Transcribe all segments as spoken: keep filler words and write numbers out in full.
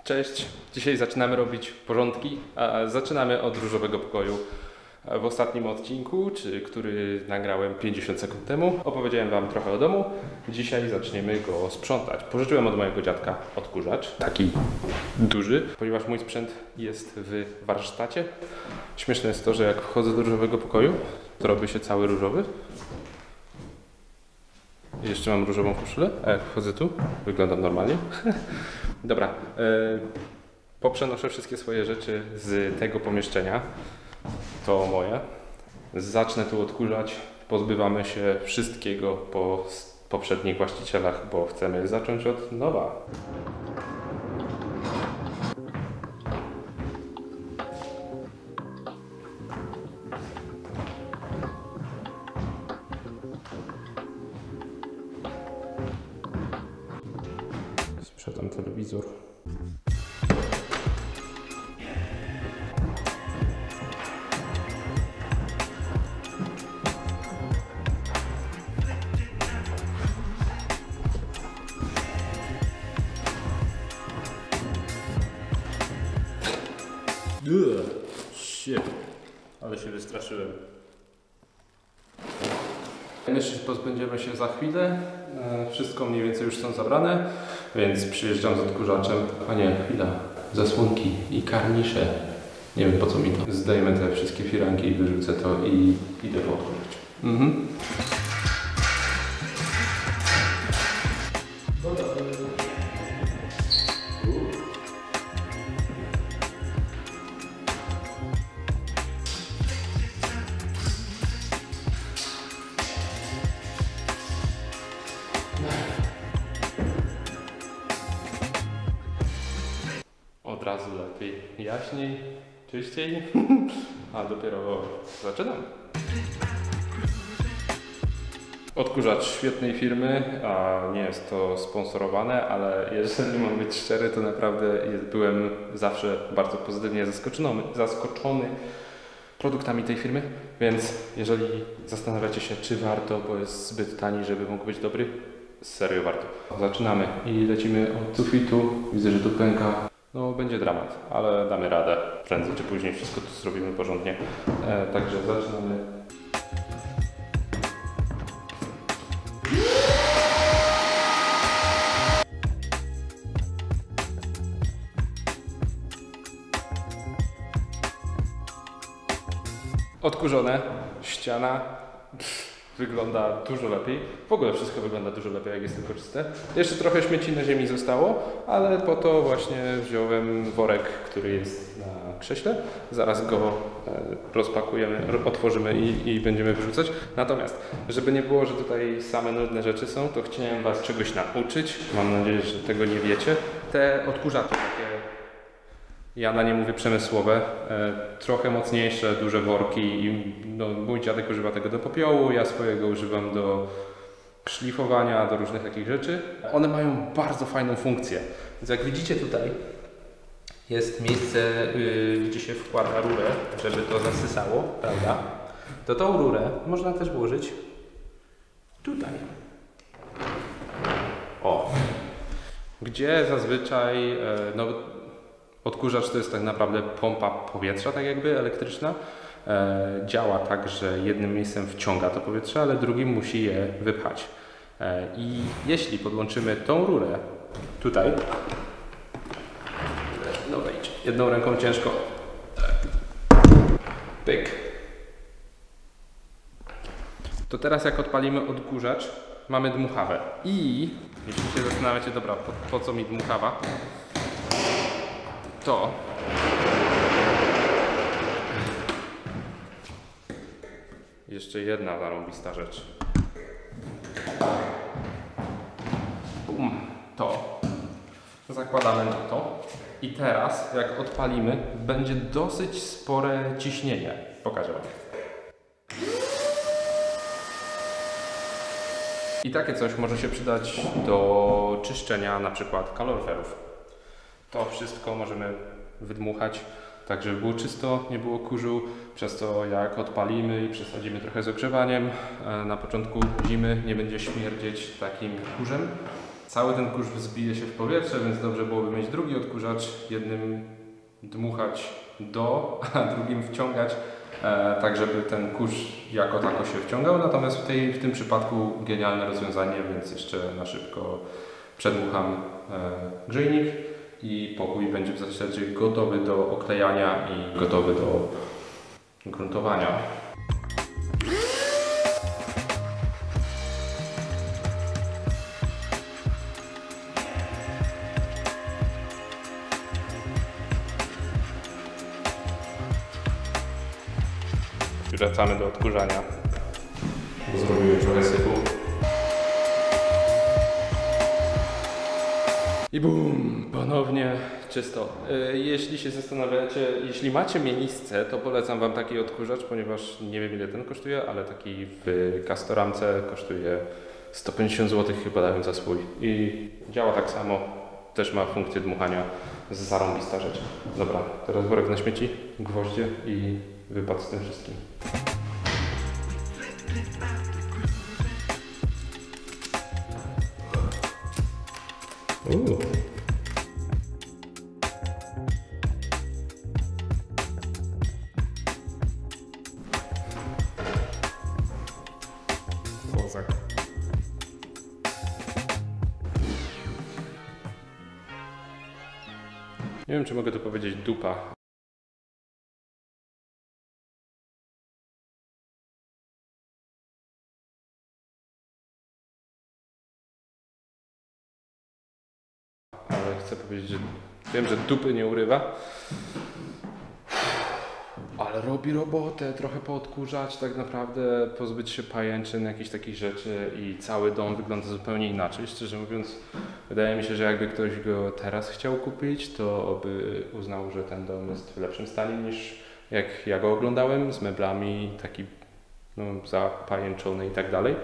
Cześć! Dzisiaj zaczynamy robić porządki, a zaczynamy od różowego pokoju. W ostatnim odcinku, czy, który nagrałem pięćdziesiąt sekund temu, opowiedziałem Wam trochę o domu. Dzisiaj zaczniemy go sprzątać. Pożyczyłem od mojego dziadka odkurzacz, taki duży, ponieważ mój sprzęt jest w warsztacie. Śmieszne jest to, że jak wchodzę do różowego pokoju, to robi się cały różowy. Jeszcze mam różową koszulę, a jak wchodzę tu, wyglądam normalnie. Dobra, yy, poprzenoszę wszystkie swoje rzeczy z tego pomieszczenia. To moje. Zacznę tu odkurzać. Pozbywamy się wszystkiego po poprzednich właścicielach, bo chcemy zacząć od nowa. Sprzedam telewizor. Shit. Ale się wystraszyłem. Myślę, że pozbędziemy się za chwilę. Wszystko mniej więcej już są zabrane, więc przyjeżdżam z odkurzaczem. A nie, chwila. Zasłonki i karnisze. Nie wiem po co mi to. Zdejmę te wszystkie firanki i wyrzucę to i idę po odkurzacz. Mhm. Od razu lepiej, jaśniej, czyściej, a dopiero zaczynam. Odkurzacz świetnej firmy, a nie jest to sponsorowane, ale jeżeli mam być szczery, to naprawdę byłem zawsze bardzo pozytywnie zaskoczony, zaskoczony produktami tej firmy, więc jeżeli zastanawiacie się, czy warto, bo jest zbyt tani, żeby mógł być dobry, serio warto. Zaczynamy i lecimy od sufitu. Widzę, że tu pęka. No, będzie dramat, ale damy radę. Prędzej czy później wszystko tu zrobimy porządnie. E, także zaczynamy. Odkurzone. Ściana. Wygląda dużo lepiej. W ogóle wszystko wygląda dużo lepiej, jak jest tylko czyste. Jeszcze trochę śmieci na ziemi zostało, ale po to właśnie wziąłem worek, który jest na krześle. Zaraz go rozpakujemy, otworzymy i, i będziemy wyrzucać. Natomiast, żeby nie było, że tutaj same nudne rzeczy są, to chciałem Was czegoś nauczyć. Mam nadzieję, że tego nie wiecie. Te odkurzacze takie, ja na nie mówię przemysłowe, e, trochę mocniejsze, duże worki i no, mój dziadek używa tego do popiołu, ja swojego używam do szlifowania, do różnych takich rzeczy. One mają bardzo fajną funkcję, więc jak widzicie tutaj jest miejsce, yy, gdzie się wkłada rurę, żeby to zasysało, prawda? To tą rurę można też włożyć tutaj. O! Gdzie zazwyczaj, e, no, odkurzacz to jest tak naprawdę pompa powietrza, tak jakby elektryczna. E, działa tak, że jednym miejscem wciąga to powietrze, ale drugim musi je wypchać. E, I jeśli podłączymy tą rurę tutaj, no wejdź, jedną ręką ciężko, pyk, to teraz jak odpalimy odkurzacz, mamy dmuchawę. I jeśli się zastanawiacie, dobra, po, po co mi dmuchawa, to jeszcze jedna zarąbista rzecz. Bum, to zakładamy na to i teraz jak odpalimy, będzie dosyć spore ciśnienie. Pokażę Wam. I takie coś może się przydać do czyszczenia na przykład kaloryferów. To wszystko możemy wydmuchać tak, żeby było czysto, nie było kurzu. Przez to jak odpalimy i przesadzimy trochę z ogrzewaniem, na początku zimy nie będzie śmierdzieć takim kurzem. Cały ten kurz wzbije się w powietrze, więc dobrze byłoby mieć drugi odkurzacz, jednym dmuchać do, a drugim wciągać, e, tak żeby ten kurz jako tako się wciągał. Natomiast w, tej, w tym przypadku genialne rozwiązanie, więc jeszcze na szybko przedmucham e, grzejnik i pokój będzie w zasadzie gotowy do oklejania i gotowy do gruntowania. Wracamy do odkurzania. Zrobiłem trochę sypu. I bum! Ponownie czysto. Jeśli się zastanawiacie, jeśli macie miejsce, to polecam Wam taki odkurzacz, ponieważ nie wiem ile ten kosztuje, ale taki w Castoramce kosztuje sto pięćdziesiąt złotych chyba dają za swój. I działa tak samo, też ma funkcję dmuchania, zarąbista rzecz. Dobra, teraz worek na śmieci, gwoździe i wypad z tym wszystkim. Uuu. Kozak. Nie wiem, czy mogę tu powiedzieć dupa. Ale chcę powiedzieć, że wiem, że dupy nie urywa, ale robi robotę, trochę poodkurzać, tak naprawdę pozbyć się pajęczyn, jakichś takich rzeczy i cały dom wygląda zupełnie inaczej. Szczerze mówiąc, wydaje mi się, że jakby ktoś go teraz chciał kupić, to by uznał, że ten dom jest w lepszym stanie niż jak ja go oglądałem, z meblami, taki no, zapajęczony i tak dalej.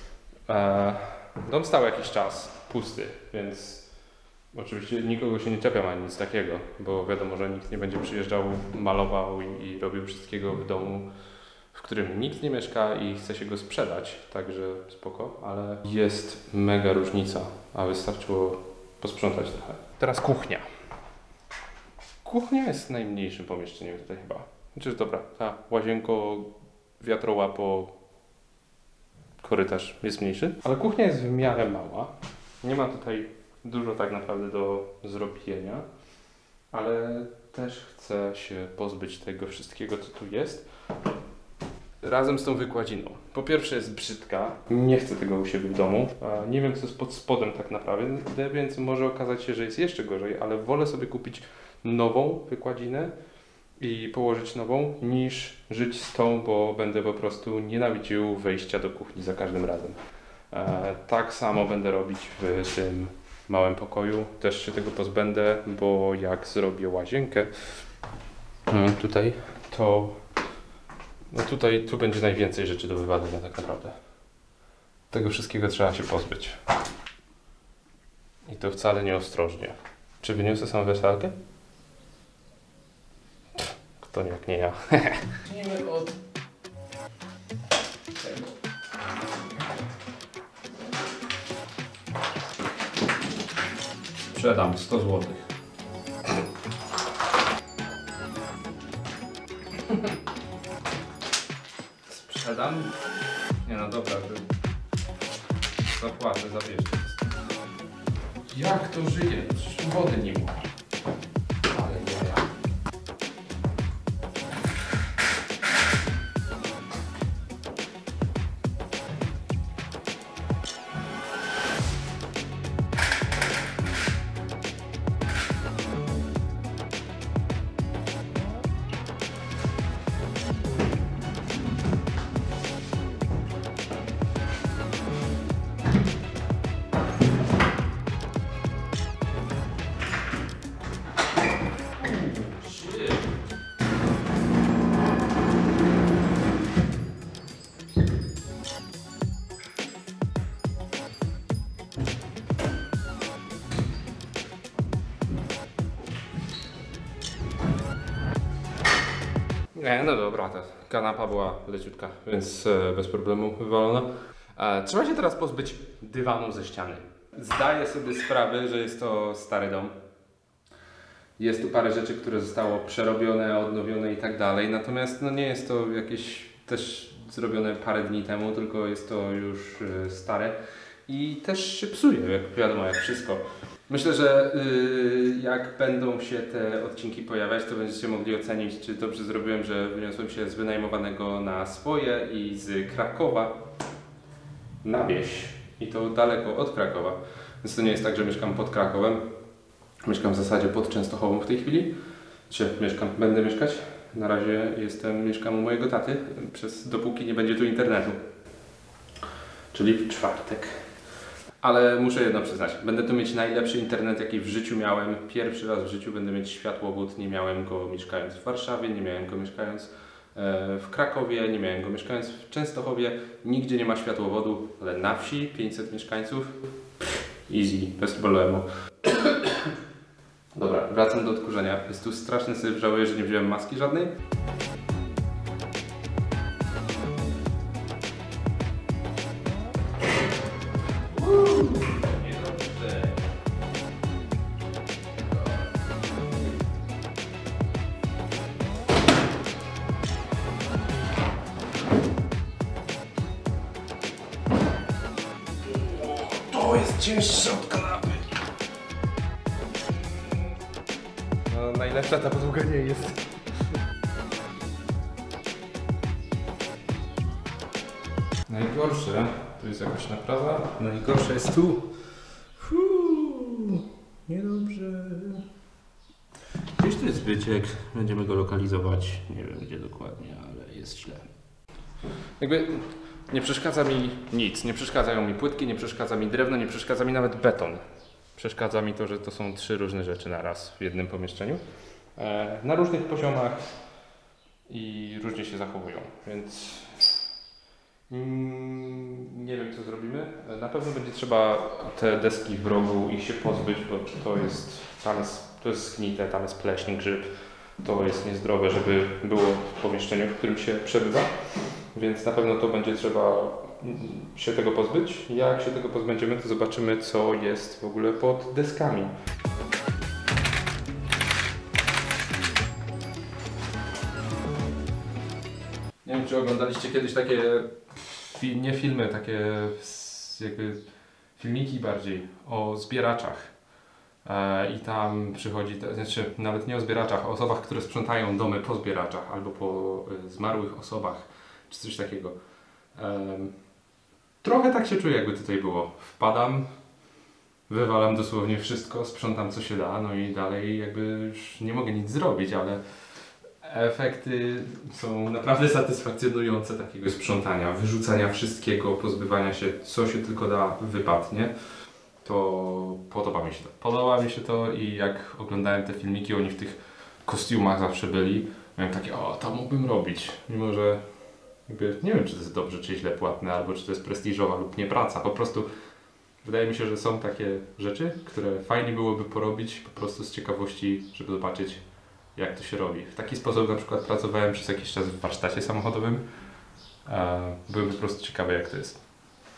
Dom stał jakiś czas pusty, więc oczywiście nikogo się nie czepiam ani nic takiego, bo wiadomo, że nikt nie będzie przyjeżdżał, malował i, i robił wszystkiego w domu, w którym nikt nie mieszka i chce się go sprzedać, także spoko, ale jest mega różnica, a wystarczyło posprzątać trochę. Teraz kuchnia. Kuchnia jest najmniejszym pomieszczeniem tutaj chyba. Znaczy, dobra, ta łazienko, wiatrołapo, korytarz jest mniejszy, ale kuchnia jest w miarę mała. Nie ma tutaj dużo tak naprawdę do zrobienia, ale też chcę się pozbyć tego wszystkiego, co tu jest, razem z tą wykładziną. Po pierwsze jest brzydka, nie chcę tego u siebie w domu, nie wiem co jest pod spodem tak naprawdę, więc może okazać się, że jest jeszcze gorzej, ale wolę sobie kupić nową wykładzinę i położyć nową, niż żyć z tą, bo będę po prostu nienawidził wejścia do kuchni za każdym razem. E, tak samo będę robić w tym małym pokoju, też się tego pozbędę, bo jak zrobię łazienkę tutaj, to no tutaj tu będzie najwięcej rzeczy do wywalenia tak naprawdę. Tego wszystkiego trzeba się pozbyć. I to wcale nieostrożnie. Czy wyniosę samą wersalkę? Kto nie, jak nie ja. Zacznijmy od tego. Sprzedam sto złotych. Sprzedam? Nie no dobra, to zapłacę za wiesz. Jak to żyje? Wody nie ma. Ale nie ja. Nie, no dobra, ta kanapa była leciutka, więc e, bez problemu wywalona. E, trzeba się teraz pozbyć dywanu ze ściany. zdaję sobie sprawę, że jest to stary dom. Jest tu parę rzeczy, które zostało przerobione, odnowione i tak dalej. Natomiast no nie jest to jakieś też zrobione parę dni temu, tylko jest to już stare. I też się psuje, jak wiadomo, jak wszystko. Myślę, że yy, jak będą się te odcinki pojawiać, to będziecie mogli ocenić, czy dobrze zrobiłem, że wyniosłem się z wynajmowanego na swoje i z Krakowa na wieś. I to daleko od Krakowa. Więc to nie jest tak, że mieszkam pod Krakowem. Mieszkam w zasadzie pod Częstochową w tej chwili. Gdzie mieszkam, będę mieszkać. Na razie jestem, mieszkam u mojego taty, przez, dopóki nie będzie tu internetu. Czyli w czwartek. Ale muszę jedno przyznać, będę tu mieć najlepszy internet, jaki w życiu miałem. Pierwszy raz w życiu będę mieć światłowód. Nie miałem go mieszkając w Warszawie, nie miałem go mieszkając w Krakowie, nie miałem go mieszkając w Częstochowie. Nigdzie nie ma światłowodu, ale na wsi, pięćset mieszkańców. Easy, bez problemu. Dobra, wracam do odkurzenia. Jest tu straszny syf, żałuję, że nie wziąłem maski żadnej. To jest cięższe od kanapy. No, najlepsza ta podłoga nie jest. Najgorsze, tu jest jakaś naprawa, najgorsze jest tu. Fuuu, niedobrze. Gdzieś tu jest wyciek, będziemy go lokalizować, nie wiem gdzie dokładnie, ale jest źle. Jakby nie przeszkadza mi nic, nie przeszkadzają mi płytki, nie przeszkadza mi drewno, nie przeszkadza mi nawet beton. Przeszkadza mi to, że to są trzy różne rzeczy na raz w jednym pomieszczeniu. E, na różnych poziomach i różnie się zachowują, więc mm, nie wiem co zrobimy. Na pewno będzie trzeba te deski w rogu ich się pozbyć, bo to jest, tam jest, to jest zgnite, tam jest pleśń, grzyb. To jest niezdrowe, żeby było w pomieszczeniu, w którym się przebywa, więc na pewno to będzie trzeba się tego pozbyć. Jak się tego pozbędziemy, to zobaczymy, co jest w ogóle pod deskami. Nie wiem, czy oglądaliście kiedyś takie, nie filmy, takie jakby filmiki bardziej o zbieraczach. I tam przychodzi, znaczy nawet nie o zbieraczach, o osobach, które sprzątają domy po zbieraczach albo po zmarłych osobach, czy coś takiego. Trochę tak się czuję, jakby tutaj było. Wpadam, wywalam dosłownie wszystko, sprzątam co się da, no i dalej jakby już nie mogę nic zrobić, ale efekty są naprawdę satysfakcjonujące takiego sprzątania, wyrzucania wszystkiego, pozbywania się co się tylko da wypadnie. To podoba mi się to. Podoba mi się to i jak oglądałem te filmiki, oni w tych kostiumach zawsze byli, miałem takie, o, to mógłbym robić. Mimo, że jakby nie wiem, czy to jest dobrze, czy źle płatne, albo czy to jest prestiżowa lub nie praca. Po prostu wydaje mi się, że są takie rzeczy, które fajnie byłoby porobić po prostu z ciekawości, żeby zobaczyć, jak to się robi. W taki sposób na przykład pracowałem przez jakiś czas w warsztacie samochodowym. Byłem po prostu ciekawy, jak to jest.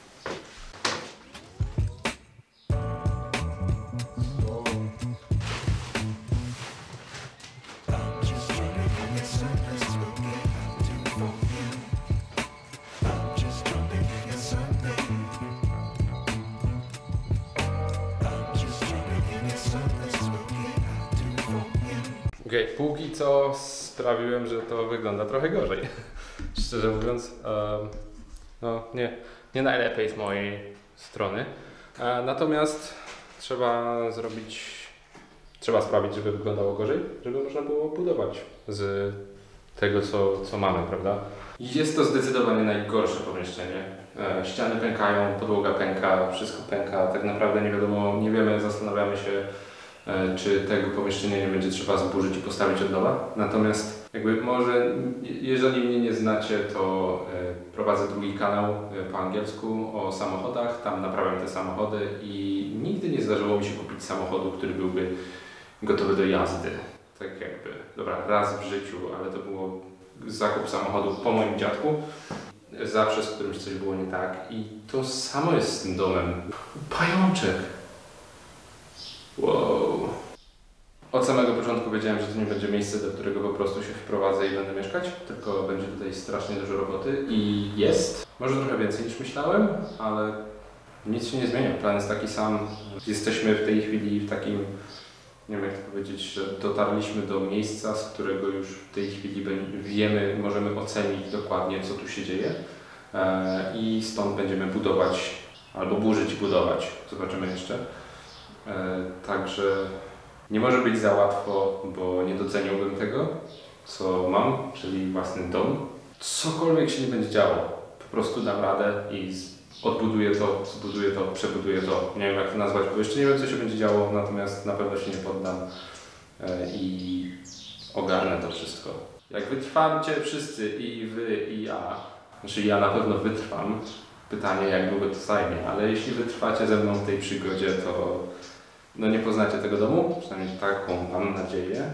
Okej, okay, póki co sprawiłem, że to wygląda trochę gorzej. Szczerze mówiąc, um, no nie, nie najlepiej z mojej strony. E, natomiast trzeba zrobić, trzeba sprawić, żeby wyglądało gorzej, żeby można było budować z tego, co, co mamy, prawda? Jest to zdecydowanie najgorsze pomieszczenie. E, ściany pękają, podłoga pęka, wszystko pęka. Tak naprawdę nie wiadomo, nie wiemy, zastanawiamy się, czy tego pomieszczenia nie będzie trzeba zburzyć i postawić od nowa. Natomiast jakby może, jeżeli mnie nie znacie, to prowadzę drugi kanał po angielsku o samochodach, tam naprawiam te samochody i nigdy nie zdarzyło mi się kupić samochodu, który byłby gotowy do jazdy. Tak jakby, dobra, raz w życiu, ale to było zakup samochodu po moim dziadku. zawsze z którymś coś było nie tak i to samo jest z tym domem. Pajączek! Wow. Od samego początku wiedziałem, że to nie będzie miejsce, do którego po prostu się wprowadzę i będę mieszkać, tylko będzie tutaj strasznie dużo roboty i jest. Może trochę więcej niż myślałem, ale nic się nie zmienia. Plan jest taki sam. Jesteśmy w tej chwili w takim, nie wiem jak to powiedzieć, że dotarliśmy do miejsca, z którego już w tej chwili wiemy, możemy ocenić dokładnie, co tu się dzieje i stąd będziemy budować, albo burzyć i budować. Zobaczymy jeszcze. Także nie może być za łatwo, bo nie doceniłbym tego, co mam, czyli własny dom. Cokolwiek się nie będzie działo, po prostu dam radę i odbuduję to, zbuduję to, przebuduję to. Nie wiem jak to nazwać, bo jeszcze nie wiem co się będzie działo, natomiast na pewno się nie poddam i ogarnę to wszystko. Jak wytrwamcie wszyscy, i wy, i ja, znaczy ja na pewno wytrwam, pytanie jak długo to zajmie, ale jeśli wytrwacie ze mną w tej przygodzie, to no nie poznacie tego domu, przynajmniej taką mam nadzieję.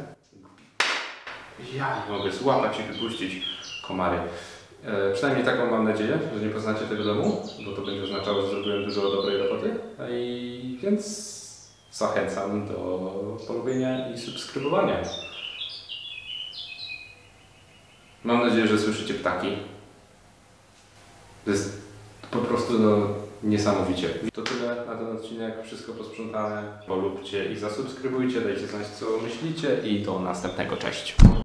Ja nie mogę złapać i wypuścić komary. E, przynajmniej taką mam nadzieję, że nie poznacie tego domu, bo to będzie oznaczało, że zrobiłem dużo dobrej roboty. I więc zachęcam do polubienia i subskrybowania. Mam nadzieję, że słyszycie ptaki. To jest po prostu no, niesamowicie. To tyle na ten odcinek, wszystko posprzątane. Polubcie i zasubskrybujcie, dajcie znać co myślicie i do następnego, cześć.